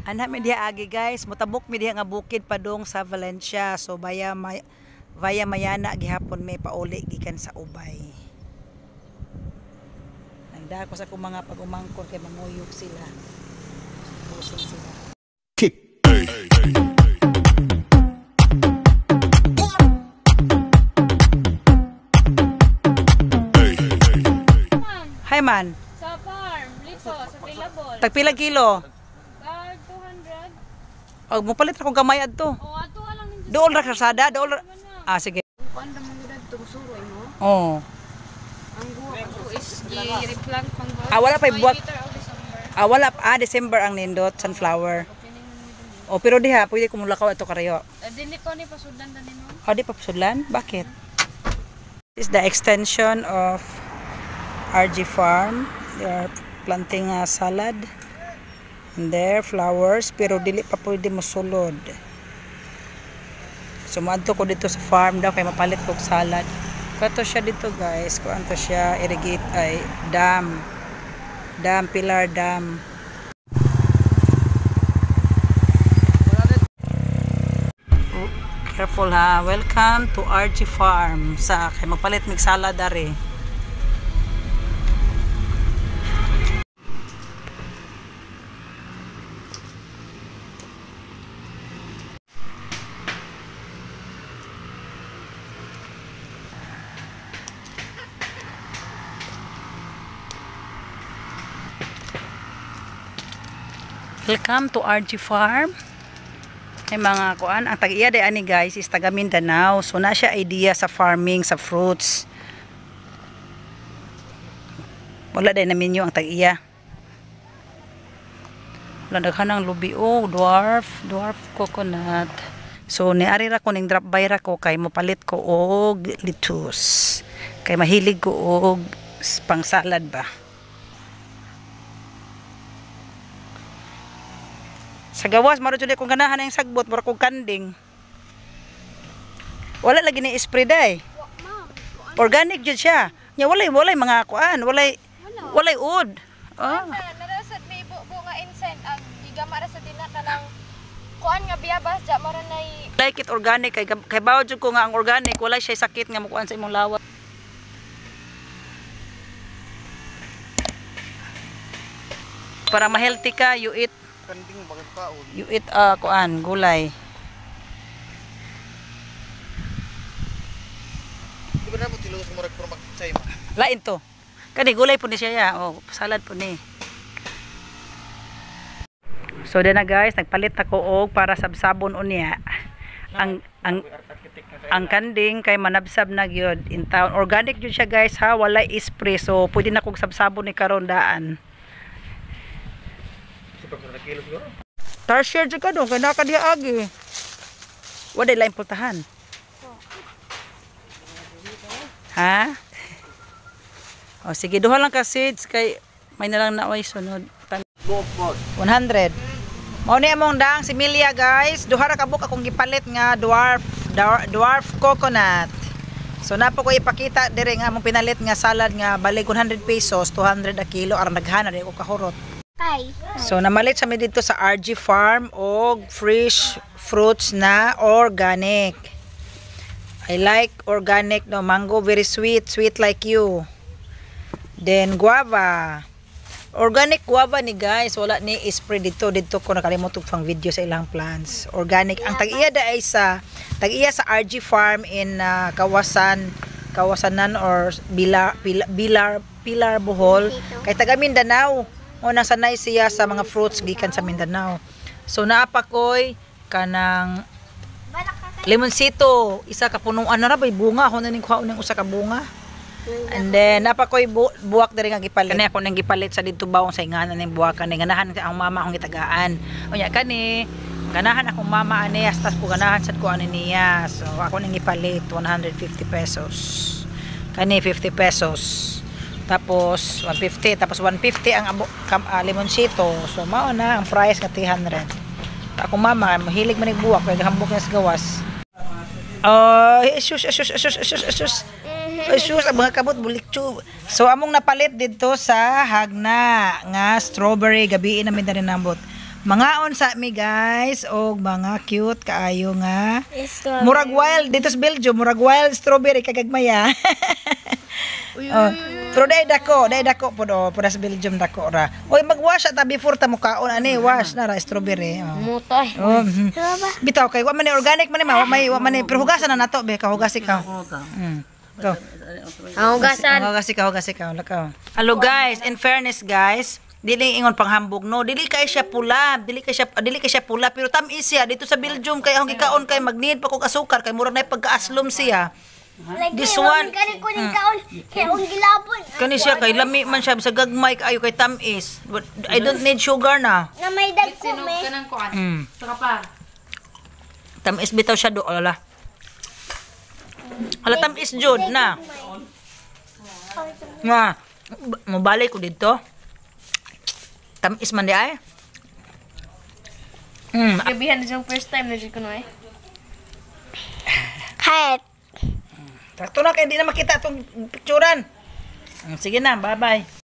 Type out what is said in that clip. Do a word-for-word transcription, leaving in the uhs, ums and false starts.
Ana mi diha agi guys, mutabok mi diha nga bukid padong sa Valencia. So baya may via Mayana gihapon may pauli gikan sa Ubay. Nagda ko sa kung mga pag-umangkon kay manguyog sila. Pusing sila. Kick. Hi man. Sa farm, liso, sa available. Tagpila kilo? Uh, two hundred. Oh, mo palit ako gamay adto. Oh, ato lang ninyo. Dool ra kasada, dool ra. Ah, sige. Kuan da man gud to suroy mo. Oh. Ang buwa ko is gi-replant pang buwa. Ah, wala pa buwak. December. Ah, wala ah December ang nindot sunflower. Oh, pero diha pwede ko mulakaw ato karayo. Uh, dili ko ni pasudan ta nimo. Oh, di pa pasulan? Bakit? This is the extension of R G Farm. They are planting a salad. And there, flowers. Pero dili pa pwede mo sulod. So, maadto ko dito sa farm daw. Kaya mapalit ko salad. Kato siya dito guys. Kuan to siya. Irrigate ay dam. Dam, pilar dam. Oh, careful ha. Welcome to R G Farm. Sa kaya mapalit mig salad dari. Welcome to R G Farm. Ay mga kuan, ang tag-iya day ani guys is taga Mindanao. So na siya idea sa farming sa fruits. Wala day namin yung ang tag-iya. Wala naghanang lubi oh, dwarf, dwarf coconut. So niari ra ko ning drop by ra ko kay mopalit ko og lettuce. Kay mahilig ko og pang salad ba. Sa gawas, maro jud kong ganahan ang sagbot, maro kong kanding. Wala lagi ni spray day. Organic jud siya. Nya walay walay mga kuan, walay walay ud. Ah. Narasad may bubo nga insect ang gigama ra sa dina kanang kuan nga biyabas ja maro nay. Like it organic kay kay bawo jud ko nga ang organic, walay siya sakit nga mukuan sa imong lawas. Para ma-healthy ka, you eat kanding bagay paon. You eat uh, kuan, gulay. Di ba na mo tilo sa murag para mag-chay ma? Lain to. Kani gulay po ni siya ya. Oh, salad po ni. So din na guys, nagpalit ako og para sabsabon unya. Ang ang ang kanding kay manabsab na gyud in town. Organic jud siya guys ha, walay spray. So pwede na kog sabsabon ni karon daan. Tarsier jud ka do, kay naka diha agi. Wala lain pultahan. Ha? O sige, duha lang ka seeds kay may nalang naway sunod. one hundred. Mao ni among dang similia guys. Duha ra ka buk akong gipalit nga dwarf dwarf coconut. So napo ko ipakita dire nga among pinalit nga salad nga balig one hundred pesos, two hundred a kilo aron naghana di ko kahurot. So namalit sa mi dito sa R G Farm og fresh fruits na organic. I like organic no, mango very sweet, sweet like you. Then guava. Organic guava ni guys, wala ni spray dito. Dito ko nakalimot og pang video sa ilang plants. Organic. Ang tag-iya da ay sa tag-iya sa R G Farm in uh, Kawasan, Kawasanan or Bilar Pilar Pilar, Pilar Bohol. Kay taga Mindanao. Unang sanay siya sa mga fruits gikan sa Mindanao. So naapa koy kanang limonsito, isa ka punuan na ra bay bunga ako na ning kuha ning usa ka bunga. And then naapa koy bu buwak diri nga gipalit. Kani ako nang gipalit sa didto bawong sa ingana ning buwak kani ganahan ang mama akong gitagaan. Unya kani ganahan akong mama ani hasta ko ganahan sad ko ani niya. So ako nang gipalit one hundred fifty pesos. Kani fifty pesos. Tapos one fifty, tapos one fifty ang abo, kam, uh, limonsito. So mao na ang price nga three hundred. Ako mama, mahilig man ig buwak kay hambok niya sa gawas. Oh, uh, isus isus isus isus isus. Isus ang mga kabot bulikcho. So among napalit dito sa hagna nga strawberry gabi na mi na rin nambot. Mangaon sa mi guys og mga cute kaayo nga. Strawberry. Murag wild dito sa Belgium, murag wild strawberry kagagmaya. Oh, pero dai dako, dai dako po do, para sa Belgium dako ra. Oy magwash ta before ta mo kaon ani, wash na ra strawberry. Oh. Mutoy. Oh, mhm. Bitaw kay wa man ni organic man ni ma, wa may wa man ni pero hugasan na nato be, kahugasi ka. Mm. Go. Ang hugasan. Kahugasi ka, hugasi ka, lakaw. Hello guys, in fairness guys, dili ingon panghambog no, dili kay siya pula, dili kay siya dili kay siya pula pero tamis siya dito sa Belgium kay akong gikaon kay magnid pa kog asukar kay murag na pagkaaslom siya. This one, Kani ko ning kaon. Kaya ang gilapon. kani siya kay lami man siya sa gagmay kaayo kay tamis. But I don't need sugar na. Na may dagko me. Mm. Tamis bitaw siya do, ala. Ala tamis jud na. Nga, mabalik ko dito. Tamis man di ay. Mm. Gabihan na first time na dito ko no eh. Hayat. Takto na kay di na makita itong picturean. Mm, sige na, bye-bye.